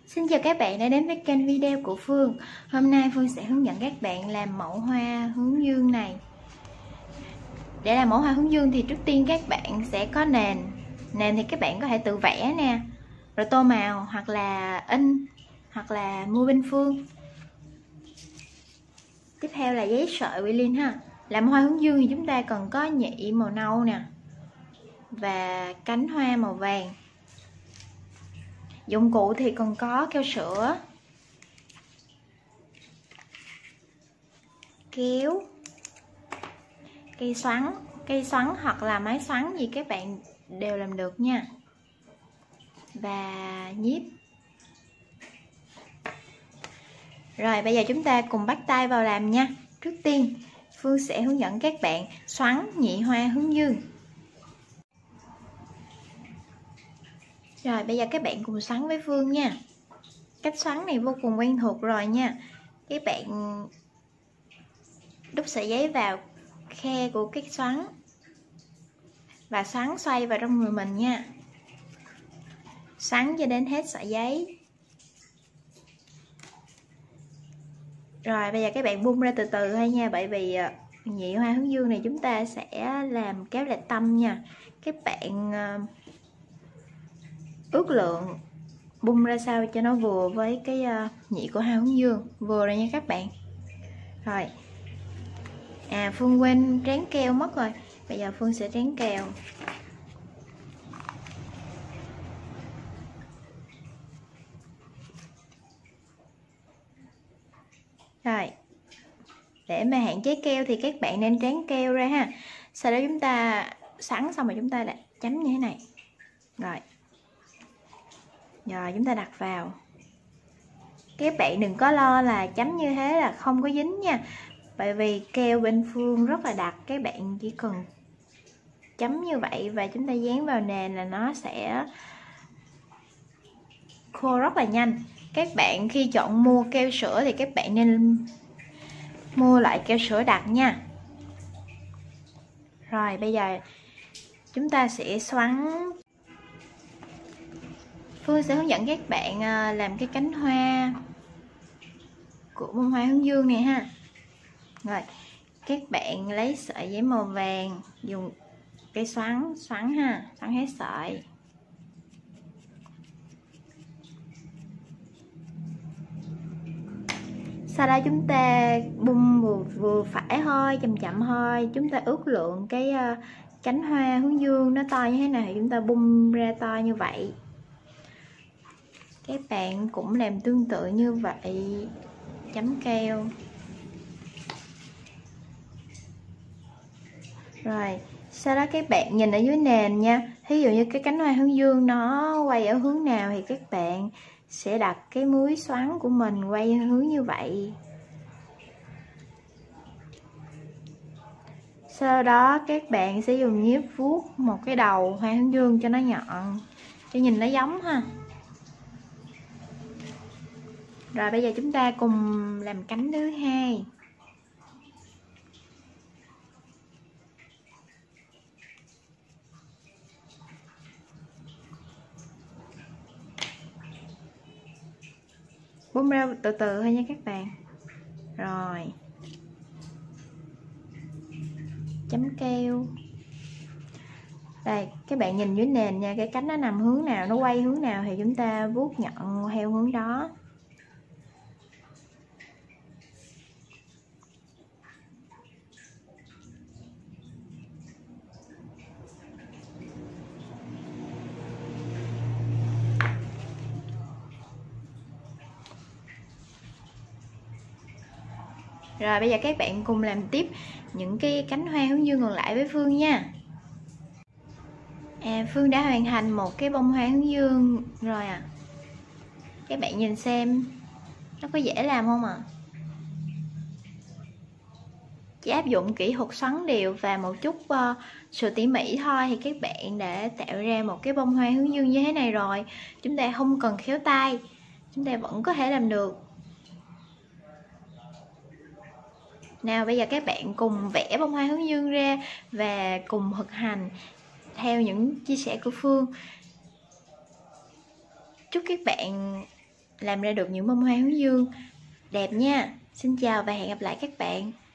Xin chào các bạn đã đến với kênh video của Phương. Hôm nay Phương sẽ hướng dẫn các bạn làm mẫu hoa hướng dương này. Để làm mẫu hoa hướng dương thì trước tiên các bạn sẽ có nền. Nền thì các bạn có thể tự vẽ nè, rồi tô màu hoặc là in, hoặc là mua bên Phương. Tiếp theo là giấy sợi Quilin ha. Làm hoa hướng dương thì chúng ta cần có nhị màu nâu nè và cánh hoa màu vàng. Dụng cụ thì còn có keo sữa, kéo, cây xoắn hoặc là máy xoắn gì các bạn đều làm được nha, và nhíp. Rồi bây giờ chúng ta cùng bắt tay vào làm nha. Trước tiên Phương sẽ hướng dẫn các bạn xoắn nhị hoa hướng dương. Rồi bây giờ các bạn cùng xoắn với Phương nha. Cách xoắn này vô cùng quen thuộc rồi nha. Các bạn đút sợi giấy vào khe của cái xoắn và xoắn xoay vào trong người mình nha. Xoắn cho đến hết sợi giấy. Rồi bây giờ các bạn bung ra từ từ thôi nha, bởi vì nhị hoa hướng dương này chúng ta sẽ làm kéo lệch tâm nha. Các bạn ước lượng bung ra sao cho nó vừa với cái nhị của hoa hướng dương, vừa rồi nha các bạn. Rồi Phương quên tráng keo mất rồi, bây giờ Phương sẽ tráng keo. Rồi để mà hạn chế keo thì các bạn nên tráng keo ra ha. Sau đó chúng ta sẵn xong rồi chúng ta lại chấm như thế này. Rồi chúng ta đặt vào. Các bạn đừng có lo là chấm như thế là không có dính nha, bởi vì keo bên Phương rất là đặc. Các bạn chỉ cần chấm như vậy và chúng ta dán vào nền là nó sẽ khô rất là nhanh. Các bạn khi chọn mua keo sữa thì các bạn nên mua loại keo sữa đặc nha. Rồi bây giờ chúng ta sẽ xoắn. Phương sẽ hướng dẫn các bạn làm cái cánh hoa của bông hoa hướng dương này ha. Rồi các bạn lấy sợi giấy màu vàng, dùng cây xoắn ha, xoắn hết sợi. Sau đó chúng ta bung vừa phải thôi, chậm thôi. Chúng ta ước lượng cái cánh hoa hướng dương nó to như thế này thì chúng ta bung ra to như vậy. Các bạn cũng làm tương tự như vậy, chấm keo. Rồi sau đó các bạn nhìn ở dưới nền nha. Ví dụ như cái cánh hoa hướng dương nó quay ở hướng nào thì các bạn sẽ đặt cái múi xoắn của mình quay hướng như vậy. Sau đó các bạn sẽ dùng nhíp vuốt một cái đầu hoa hướng dương cho nó nhọn, cho nhìn nó giống ha. Rồi bây giờ chúng ta cùng làm cánh thứ hai. Bung ra từ từ thôi nha các bạn. Rồi chấm keo. Đây các bạn nhìn dưới nền nha, cái cánh nó nằm hướng nào, nó quay hướng nào thì chúng ta vuốt nhọn theo hướng đó. Rồi bây giờ các bạn cùng làm tiếp những cái cánh hoa hướng dương còn lại với Phương nha. Phương đã hoàn thành một cái bông hoa hướng dương rồi à. Các bạn nhìn xem nó có dễ làm không ạ? Chỉ áp dụng kỹ thuật xoắn đều và một chút sự tỉ mỉ thôi thì các bạn đã tạo ra một cái bông hoa hướng dương như thế này rồi. Chúng ta không cần khéo tay, chúng ta vẫn có thể làm được. Nào bây giờ các bạn cùng vẽ bông hoa hướng dương ra và cùng thực hành theo những chia sẻ của Phương. Chúc các bạn làm ra được những bông hoa hướng dương đẹp nha. Xin chào và hẹn gặp lại các bạn.